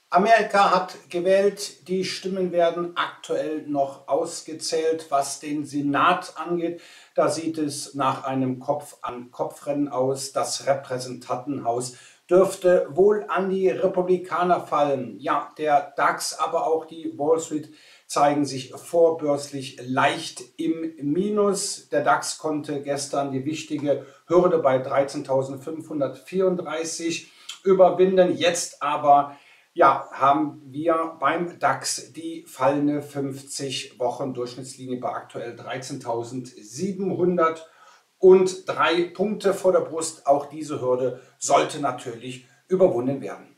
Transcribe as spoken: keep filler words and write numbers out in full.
Amerika hat gewählt, die Stimmen werden aktuell noch ausgezählt. Was den Senat angeht, da sieht es nach einem Kopf-an-Kopf-Rennen aus. Das Repräsentantenhaus dürfte wohl an die Republikaner fallen. Ja, der DAX, aber auch die Wall Street zeigen sich vorbörslich leicht im Minus. Der DAX konnte gestern die wichtige Hürde bei dreizehntausendfünfhundertvierunddreißig überwinden. Jetzt aber ja, haben wir beim DAX die fallende fünfzig Wochen Durchschnittslinie bei aktuell dreizehntausendsiebenhundert und drei Punkte vor der Brust. Auch diese Hürde sollte natürlich überwunden werden.